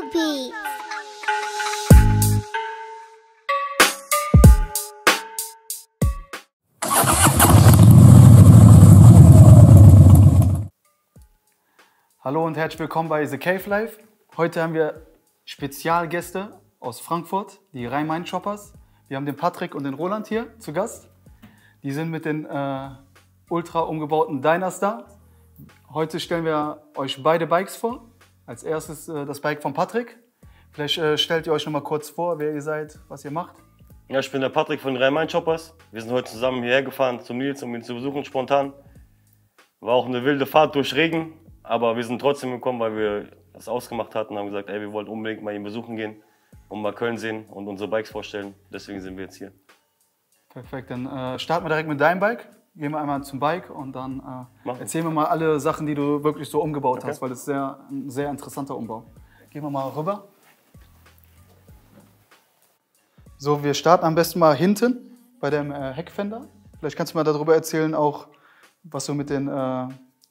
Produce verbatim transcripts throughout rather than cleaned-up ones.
Beats. Hallo und herzlich willkommen bei The Cave Life. Heute haben wir Spezialgäste aus Frankfurt, die Rhein-Main-Shoppers. Wir haben den Patrick und den Roland hier zu Gast. Die sind mit den äh, ultra umgebauten Dyners da. Heute stellen wir euch beide Bikes vor. Als erstes äh, das Bike von Patrick. Vielleicht äh, stellt ihr euch noch mal kurz vor, wer ihr seid, was ihr macht. Ja, ich bin der Patrick von den Rhein-Main-Shoppers. Wir sind heute zusammen hierher gefahren zum Nils, um ihn zu besuchen, spontan. War auch eine wilde Fahrt durch Regen, aber wir sind trotzdem gekommen, weil wir das ausgemacht hatten und haben gesagt, ey, wir wollten unbedingt mal ihn besuchen gehen und mal Köln sehen und unsere Bikes vorstellen. Deswegen sind wir jetzt hier. Perfekt, dann äh, starten wir direkt mit deinem Bike. Gehen wir einmal zum Bike und dann äh, erzählen wir mal alle Sachen, die du wirklich so umgebaut Okay. hast, weil das ist sehr, ein sehr interessanter Umbau. Gehen wir mal rüber. So, wir starten am besten mal hinten bei dem äh, Heckfender. Vielleicht kannst du mal darüber erzählen, auch was du mit den äh,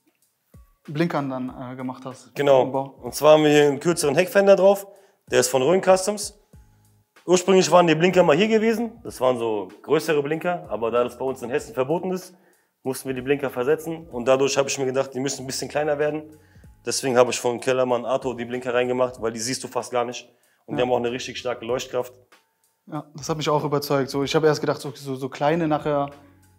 Blinkern dann äh, gemacht hast. Genau, Umbau. und zwar haben wir hier einen kürzeren Heckfender drauf. Der ist von Rhön Customs. Ursprünglich waren die Blinker mal hier gewesen. Das waren so größere Blinker, aber da das bei uns in Hessen verboten ist, mussten wir die Blinker versetzen. Und dadurch habe ich mir gedacht, die müssen ein bisschen kleiner werden. Deswegen habe ich von Kellermann Arto die Blinker reingemacht, weil die siehst du fast gar nicht. Und Ja. die haben auch eine richtig starke Leuchtkraft. Ja, das hat mich auch überzeugt. So, ich habe erst gedacht, so, so, so kleine nachher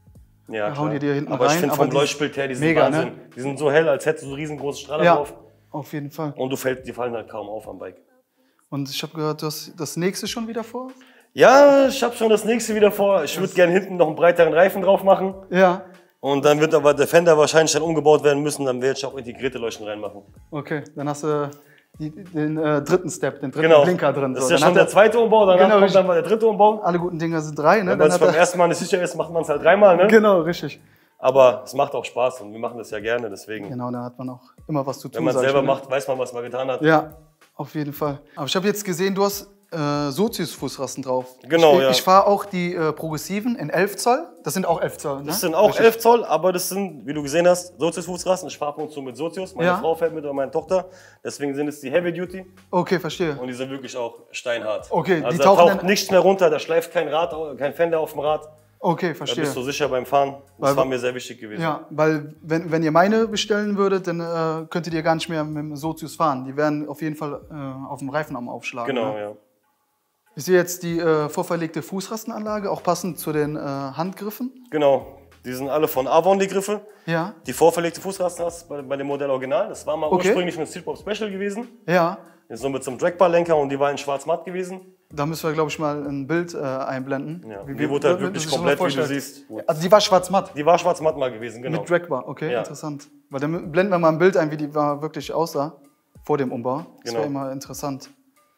Ja, hauen die dir hinten aber rein. ich finde aber vom die- Leuchtbild her, die sind mega, Wahnsinn. ne? Die sind so hell, als hättest du so riesengroße Strahler Ja, drauf. auf jeden Fall. Und du fällt, die fallen halt kaum auf am Bike. Und ich habe gehört, du hast das nächste schon wieder vor? Ja, ich habe schon das nächste wieder vor. Ich würde gerne hinten noch einen breiteren Reifen drauf machen. Ja. Und dann wird aber der Fender wahrscheinlich dann umgebaut werden müssen. Dann werde ich auch integrierte Leuchten reinmachen. Okay, dann hast du die, den äh, dritten Step, den dritten Genau. Blinker drin. Das So, ist ja dann schon hat der er- zweite Umbau, danach Genau, kommt dann mal der dritte Umbau. Alle guten Dinger sind drei, ne? Wenn Dann es hat beim er, ersten Mal nicht sicher ist, macht man es halt dreimal. Ne? genau, richtig. Aber es macht auch Spaß und wir machen das ja gerne. Deswegen, Genau, da hat man auch immer was zu tun. wenn man es sag ich selber mal, ne? macht, weiß man, was man getan hat. Ja, auf jeden Fall. Aber ich habe jetzt gesehen, du hast äh, Sozius-Fußrasten drauf. Genau, ich, ja. Ich fahre auch die äh, progressiven in elf Zoll. Das sind auch elf Zoll, ne? Das sind auch Richtig. elf Zoll, aber das sind, wie du gesehen hast, Sozius-Fußrasten. Ich fahre ab und zu mit Sozius. Meine Ja. Frau fährt mit und meine Tochter. Deswegen sind es die Heavy Duty Okay, verstehe. und die sind wirklich auch steinhart. Okay, also die da tauchen taucht dann- nichts mehr runter, da schleift kein Rad, kein Fender auf dem Rad. Okay, Da verstehe. bist du sicher beim Fahren. Das Weil- war mir sehr wichtig gewesen. Ja, weil wenn, wenn ihr meine bestellen würdet, dann äh, könntet ihr gar nicht mehr mit dem Sozius fahren. Die werden auf jeden Fall äh, auf dem Reifen am Aufschlagen. Genau, ne? ja. Ich sehe jetzt die äh, vorverlegte Fußrastenanlage, auch passend zu den äh, Handgriffen. Genau. Die sind alle von Avon, die Griffe. Ja, Die vorverlegte Fußrasten hast bei, bei dem Modell Original. Das war mal Okay. ursprünglich ein Steel Pop Special gewesen. ja. Das ist so mit so einem Dragbar-Lenker und die war in schwarz-matt gewesen. Da müssen wir, glaube ich, mal ein Bild äh, einblenden. Ja. Wie- Die wie- wurde halt wie- wirklich wie- wie- komplett, wie du vorstellen. siehst. Also die war schwarz-matt Die war schwarz-matt mal gewesen, genau. mit Dragbar. Okay, Ja. interessant. Weil dann blenden wir mal ein Bild ein, wie die war wirklich aussah vor dem Umbau. Das Genau. wäre immer interessant.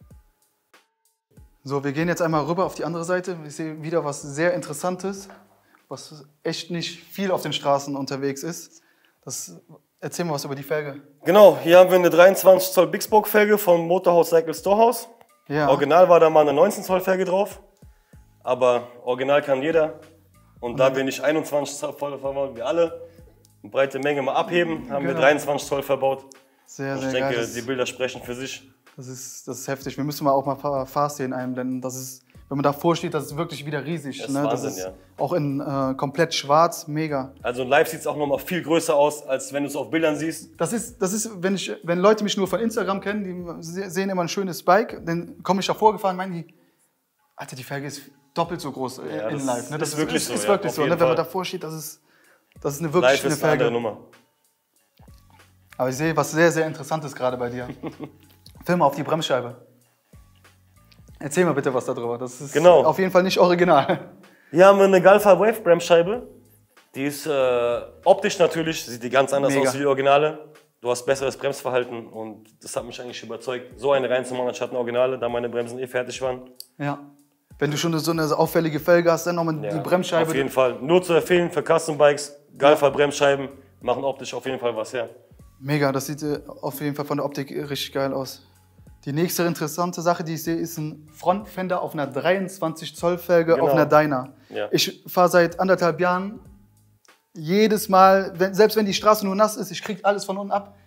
So, wir gehen jetzt einmal rüber auf die andere Seite. Ich sehe wieder was sehr Interessantes, was echt nicht viel auf den Straßen unterwegs ist. Das, erzähl mal was über die Felge. Genau, hier haben wir eine dreiundzwanzig Zoll Big Spoke Felge von Motorhouse Cycle Storehouse. Ja, Original war da mal eine neunzehn Zoll Felge drauf. Aber original kann jeder. Und da wir nicht einundzwanzig Zoll verbaut wie alle, eine breite Menge mal abheben, haben wir Genau. dreiundzwanzig Zoll verbaut. sehr, Ich sehr denke, geil. die Bilder sprechen für sich. Das ist, das ist heftig. Wir müssen mal auch mal ein paar Fahrszenen einblenden. Das ist, wenn man davor steht, das ist wirklich wieder riesig. Das ist ne? Wahnsinn, das ist ja. auch in äh, komplett schwarz, mega. Also live sieht es auch nochmal viel größer aus, als wenn du es auf Bildern siehst. Das ist, das ist wenn, ich, wenn Leute mich nur von Instagram kennen, die se- sehen immer ein schönes Bike, dann komme ich davor gefahren und meinen die, Alter, die Felge ist doppelt so groß äh, Ja, in das live. Ne? Das ist wirklich so, ist ja, wirklich auf so. jeden Ne? Wenn man Fall. davor steht, das ist, das ist eine wirklich Live eine ist eine andere Felge. Nummer. Aber ich sehe was sehr, sehr Interessantes gerade bei dir. Film auf die Bremsscheibe. Erzähl mal bitte was darüber. Das ist Genau. auf jeden Fall nicht original. Hier haben wir eine Galfa Wave Bremsscheibe. Die ist äh, optisch natürlich, sieht die ganz anders Mega. aus wie die Originale. Du hast besseres Bremsverhalten und das hat mich eigentlich überzeugt, so eine reinzumachen anstatt eine Originale, da meine Bremsen eh fertig waren. Ja. Wenn du schon so eine auffällige Felge hast, dann nochmal Ja, die Bremsscheibe. Auf jeden Fall. Nur zu empfehlen für Custom Bikes. Galfa Bremsscheiben machen optisch auf jeden Fall was her. Mega, das sieht äh, auf jeden Fall von der Optik richtig geil aus. Die nächste interessante Sache, die ich sehe, ist ein Frontfender auf einer dreiundzwanzig Zoll Felge Genau. auf einer Dyna. Ja. Ich fahre seit anderthalb Jahren jedes Mal, wenn, selbst wenn die Straße nur nass ist, ich kriege alles von unten ab.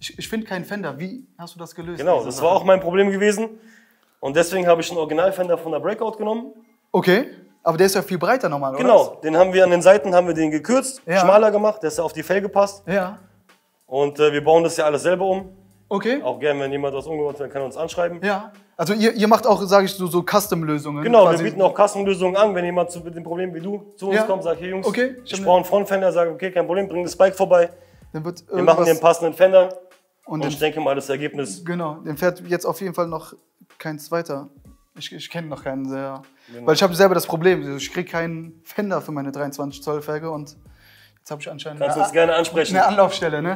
ich, ich finde keinen Fender. Wie hast du das gelöst? Genau, das war auch mein Problem gewesen. Und deswegen habe ich einen Original-Fender von der Breakout genommen. Okay, aber der ist ja viel breiter nochmal, oder? Genau, den haben wir an den Seiten haben wir den gekürzt, Ja. schmaler gemacht, der ist ja auf die Felge passt. Ja. Und äh, wir bauen das ja alles selber um. Okay. Auch gerne, wenn jemand was umgebaut hat, kann er uns anschreiben. Ja. Also ihr, ihr macht auch, sage ich so, so Custom-Lösungen. Genau, quasi. wir bieten auch Kassenlösungen an, wenn jemand zu, mit dem Problem wie du zu uns Ja. kommt, sagt, hier Jungs, Okay, ich stimmt. brauche einen Frontfender, sage, okay, kein Problem, bring das Bike vorbei. Dann wird Wir machen den passenden Fender und, und dann, ich denke mal, das Ergebnis. genau, dann fährt jetzt auf jeden Fall noch kein zweiter. Ich, ich kenne noch keinen sehr. Genau. Weil ich habe selber das Problem, ich kriege keinen Fender für meine dreiundzwanzig Zoll Felge und jetzt habe ich anscheinend Kannst du eine, uns gerne ansprechen. eine Anlaufstelle. Ne?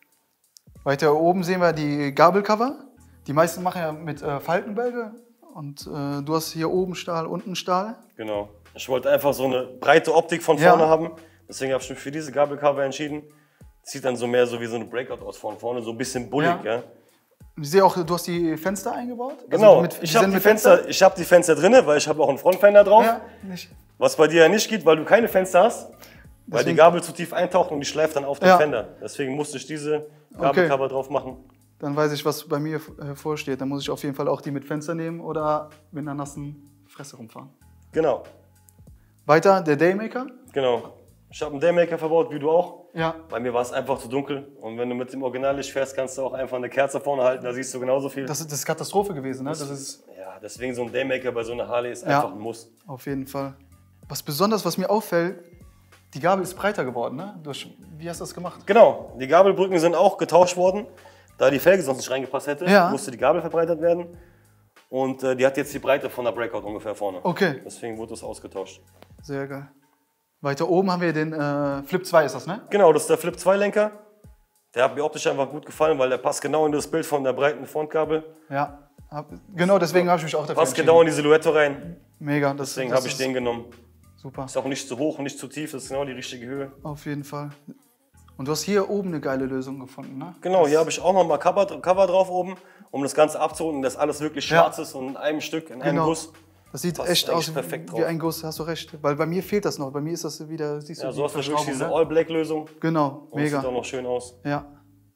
Weiter oben sehen wir die Gabelcover. Die meisten machen ja mit äh, Faltenbälge und äh, du hast hier oben Stahl, unten Stahl. Genau. Ich wollte einfach so eine breite Optik von Ja. vorne haben. Deswegen habe ich mich für diese Gabelcover entschieden. Sieht dann so mehr so wie so eine Breakout aus von vorne, so ein bisschen bullig. Ja. Ja. Ich sehe auch, du hast die Fenster eingebaut. Also Genau, mit- ich die habe sind die, mit Fenster, ich hab die Fenster drin, weil ich habe auch einen Frontfender drauf. Ja, nicht. Was bei dir ja nicht geht, weil du keine Fenster hast. Weil Deswegen- die Gabel zu tief eintaucht und die schleift dann auf den Ja. Fender. Deswegen musste ich diese Gabelcover drauf machen. Dann weiß ich, was bei mir äh, vorsteht. Dann muss ich auf jeden Fall auch die mit Fenster nehmen oder mit einer nassen Fresse rumfahren. Genau, Weiter, der Daymaker. genau. Ich habe einen Daymaker verbaut, wie du auch. Ja. Bei mir war es einfach zu dunkel. Und wenn du mit dem Originallicht fährst, kannst du auch einfach eine Kerze vorne halten, da siehst du genauso viel. Das ist, das ist Katastrophe gewesen, ne? Das ist Ja, deswegen so ein Daymaker bei so einer Harley ist Ja. einfach ein Muss. auf jeden Fall. Was besonders, was mir auffällt, die Gabel ist breiter geworden, ne? Durch, wie hast du das gemacht? Genau, die Gabelbrücken sind auch getauscht worden. Da die Felge sonst nicht reingepasst hätte, Ja. musste die Gabel verbreitert werden. Und äh, die hat jetzt die Breite von der Breakout ungefähr vorne. Okay, Deswegen wurde das ausgetauscht. sehr geil. Weiter oben haben wir den äh, Flip zwei, ist das, ne? Genau, das ist der Flip zwei Lenker. Der hat mir optisch einfach gut gefallen, weil der passt genau in das Bild von der breiten Frontgabel. Ja. Hab, genau deswegen habe ich mich auch dafür Passt genau in die Silhouette rein. Mega, das, Deswegen das habe ich ist den genommen. super. Ist auch nicht zu hoch, nicht zu tief, das ist genau die richtige Höhe. Auf jeden Fall. Und du hast hier oben eine geile Lösung gefunden, ne? Genau, hier habe ich auch nochmal Cover, Cover drauf oben, um das Ganze abzurunden, dass alles wirklich Ja. schwarz ist und in einem Stück, in einem Genau. Guss. Das sieht Passt echt eigentlich aus perfekt wie drauf. ein Guss, hast du recht. Weil bei mir fehlt das noch. Bei mir ist das wieder, siehst du, Ja, die so hast du wirklich Verschraubung, diese ne? All-Black-Lösung. Genau, Und sieht auch mega. noch schön aus. Ja.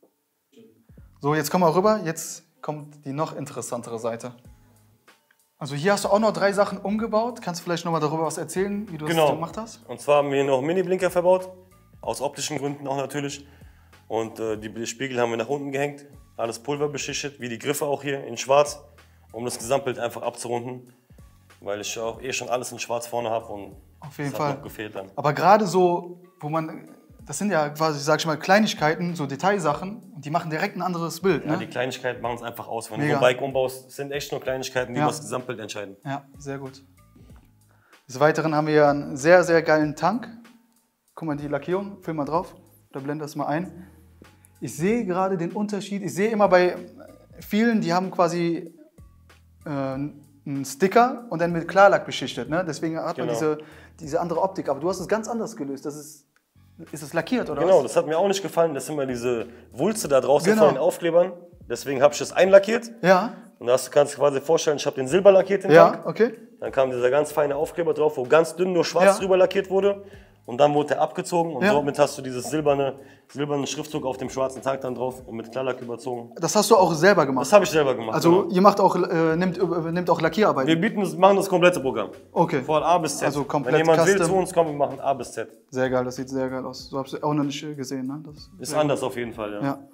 So, jetzt kommen wir rüber. Jetzt kommt die noch interessantere Seite. Also hier hast du auch noch drei Sachen umgebaut. Kannst du vielleicht noch mal darüber was erzählen, wie du Genau. das gemacht hast? Und zwar haben wir hier noch Mini-Blinker verbaut, aus optischen Gründen auch natürlich. Und äh, die Spiegel haben wir nach unten gehängt, alles pulverbeschichtet, wie die Griffe auch hier in schwarz, um das Gesamtbild einfach abzurunden. Weil ich auch eh schon alles in schwarz vorne habe und Auf jeden das Fall. hat noch gefehlt dann. Aber gerade so, wo man, das sind ja quasi, sag ich mal, Kleinigkeiten, so Detailsachen, und die machen direkt ein anderes Bild, Ja, ne? die Kleinigkeiten machen es einfach aus. Wenn Mega. du so ein Bike umbaust, sind echt nur Kleinigkeiten, die Ja. über das Gesamtbild entscheiden. Ja, sehr gut. Des Weiteren haben wir ja einen sehr, sehr geilen Tank. Guck mal, die Lackierung, film mal drauf, oder blend das mal ein. Ich sehe gerade den Unterschied, ich sehe immer bei vielen, die haben quasi äh, einen Sticker und dann mit Klarlack beschichtet, ne? Deswegen hat man Genau. diese, diese andere Optik. Aber du hast es ganz anders gelöst. Das ist, ist es lackiert, oder Genau, was? das hat mir auch nicht gefallen. Das sind immer diese Wulste da draußen Genau. von den Aufklebern. Deswegen habe ich das einlackiert. Ja, Und da hast du kannst du quasi vorstellen, ich habe den Silber lackiert, den ja, Tank. okay. Dann kam dieser ganz feine Aufkleber drauf, wo ganz dünn nur schwarz Ja. drüber lackiert wurde. Und dann wurde der abgezogen und Ja. somit hast du dieses silberne, silbernen Schriftzug auf dem schwarzen Tank dann drauf und mit Klarlack überzogen. Das hast du auch selber Das gemacht. habe ich selber gemacht. Also genau. ihr macht auch, äh, nimmt, äh, nimmt auch Lackierarbeit. Wir bieten das, machen das komplette Programm. Okay. Von A bis Z. Also komplett Wenn jemand will custom. zu uns kommen, wir machen A bis Z. Sehr geil, das sieht sehr geil aus. So habe ich auch noch nicht gesehen. Ne? Das Ist sehr anders auf jeden Fall, ja. gut. Ja.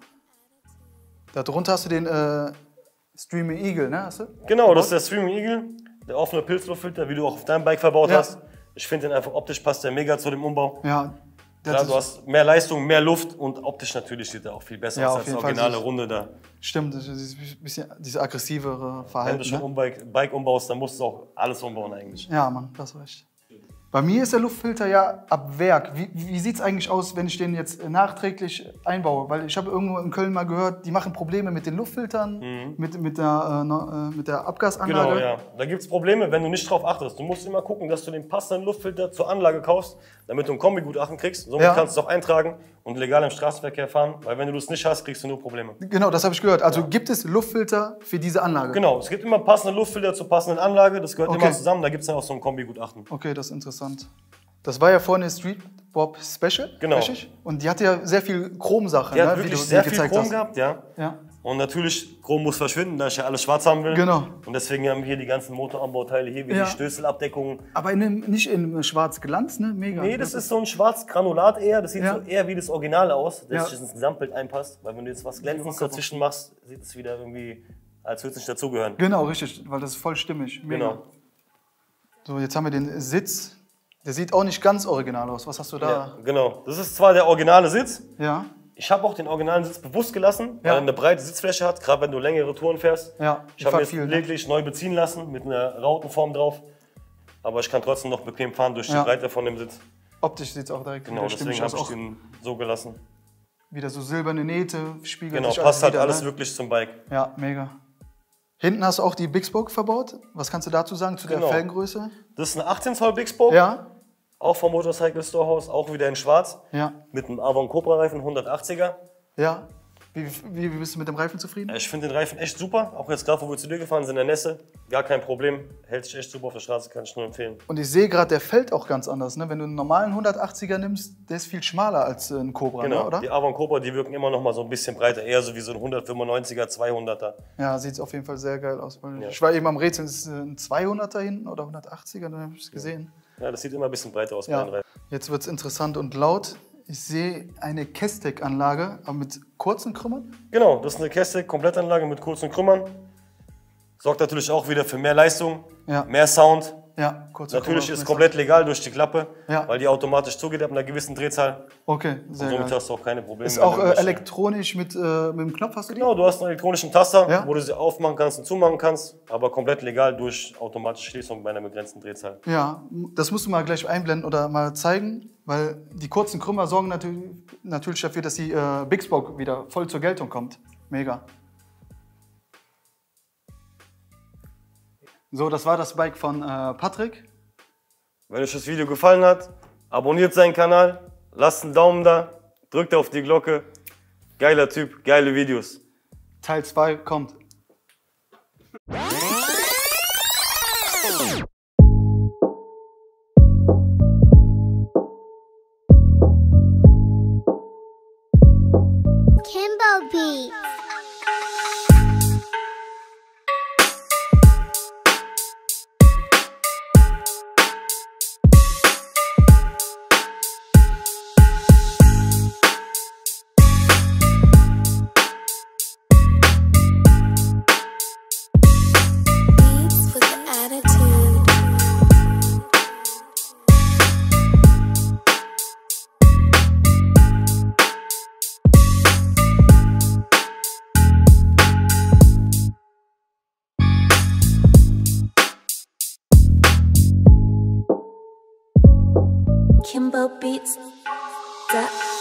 Darunter hast du den äh, Streaming Eagle, ne? Hast du? Genau, das ist der Streaming Eagle, der offene Pilzluftfilter, wie du auch auf deinem Bike verbaut Ja. hast. Ich finde den einfach optisch passt der mega zu dem Umbau. Ja. Das Klar, ist, du hast mehr Leistung, mehr Luft und optisch natürlich sieht er auch viel besser Ja, aus auf als jeden die Fall. originale Runde da. stimmt, das ist ein bisschen dieses aggressivere Wenn Verhalten. du schon Ne? um Bike, Bike umbaust, dann musst du auch alles umbauen eigentlich. Ja, Mann, das hast recht. Bei mir ist der Luftfilter ja ab Werk. Wie, wie sieht es eigentlich aus, wenn ich den jetzt nachträglich einbaue? Weil ich habe irgendwo in Köln mal gehört, die machen Probleme mit den Luftfiltern, mit, mit, der, äh, no- äh, mit der Abgasanlage. Genau, ja. Da gibt es Probleme, wenn du nicht drauf achtest. Du musst immer gucken, dass du den passenden Luftfilter zur Anlage kaufst, damit du ein Kombigutachten kriegst. Somit Ja. kannst du es auch eintragen und legal im Straßenverkehr fahren, weil wenn du das nicht hast, kriegst du nur Probleme. Genau, das habe ich gehört. Also gibt es Luftfilter für diese Anlage? Genau, es gibt immer passende Luftfilter zur passenden Anlage, das gehört Okay. immer zusammen, da gibt es dann auch so ein Kombigutachten. Okay, das ist interessant. Das war ja vorhin Street, Bob Special. Genau. Richtig? Und die hatte ja sehr viel Chromsachen, Die hat ne? wirklich wie du sehr mir viel gezeigt Chrom hast. gehabt, ja. Ja. Und natürlich, Chrom muss verschwinden, da ich ja alles schwarz haben will. Genau. Und deswegen haben wir hier die ganzen Motoranbauteile hier, wie Ja. die Stößelabdeckungen. Aber in einem, nicht in schwarz Glanz, ne? Mega. Nee, das ist so ein schwarz Granulat eher. Das sieht Ja. so eher wie das Original aus, das Ja. sich ins Gesamtbild einpasst. Weil wenn du jetzt was Glänzendes dazwischen machst, sieht es wieder irgendwie, als würde es nicht dazugehören. Genau, richtig, weil das ist voll stimmig. Mega. Genau. So, jetzt haben wir den Sitz. Der sieht auch nicht ganz original aus. Was hast du Ja, da? genau. Das ist zwar der originale Sitz. Ja. Ich habe auch den originalen Sitz bewusst gelassen, weil Ja. er eine breite Sitzfläche hat, gerade wenn du längere Touren fährst. Ja, Ich habe fahr jetzt viel, ne? lediglich neu beziehen lassen mit einer Rautenform drauf. Aber ich kann trotzdem noch bequem fahren durch die Ja. Breite von dem Sitz. Optisch sieht es auch direkt Genau, wieder deswegen stimmig habe aus. ich Auch den so gelassen. wieder so silberne Nähte, spiegelt Genau, sich passt halt wieder, alles ne? wirklich zum Bike. Ja, mega. Hinten hast du auch die Big Spoke verbaut. Was kannst du dazu sagen, zu Genau. der Felgengröße? Das ist eine achtzehn Zoll Big Spoke, Ja, auch vom Motorcycle Storehouse, auch wieder in schwarz. ja, Mit einem Avon Cobra Reifen hundertachtziger. ja. Wie, wie, wie bist du mit dem Reifen zufrieden? Ich finde den Reifen echt super, auch jetzt gerade, wo wir zu dir gefahren sind in der Nässe, gar kein Problem, hält sich echt super auf der Straße, kann ich nur empfehlen. Und ich sehe gerade, der fällt auch ganz anders. Ne? Wenn du einen normalen hundertachtziger nimmst, der ist viel schmaler als äh, ein Cobra, Genau, ne, oder? die Avon Cobra, die wirken immer noch mal so ein bisschen breiter, eher so wie so ein hundertfünfundneunziger, zweihunderter. Ja, sieht auf jeden Fall sehr geil aus. Weil Ja. Ich war eben am Rätseln, ist es ein zweihunderter hinten oder hundertachtziger, dann habe ich es gesehen. Ja, das sieht immer ein bisschen breiter aus bei Ja. den Reifen. Jetzt wird es interessant und laut. Ich sehe eine Kestec-Anlage, aber mit kurzen Krümmern. Genau, das ist eine Keste-Komplettanlage mit kurzen Krümmern. Sorgt natürlich auch wieder für mehr Leistung, Ja. mehr Sound. Ja, kurze Natürlich Krümmer. ist komplett legal durch die Klappe, Ja. weil die automatisch zugeht ab einer gewissen Drehzahl. Okay, sehr Somit geil. hast du auch keine Probleme. Ist wenn auch du äh, irgendwelche- elektronisch mit, äh, mit dem Knopf, hast du die? Genau, du hast einen elektronischen Taster, Ja. wo du sie aufmachen kannst und zumachen kannst, aber komplett legal durch automatische Schließung bei einer begrenzten Drehzahl. Ja, das musst du mal gleich einblenden oder mal zeigen, weil die kurzen Krümmer sorgen natürlich, natürlich dafür, dass die äh, Big Spoke wieder voll zur Geltung kommt. Mega. So, das war das Bike von äh, Patrick. Wenn euch das Video gefallen hat, abonniert seinen Kanal, lasst einen Daumen da, drückt auf die Glocke. Geiler Typ, geile Videos. Teil zwei kommt. Kimbo Beats. Beats with the attitude. Kimbo Beats. Dot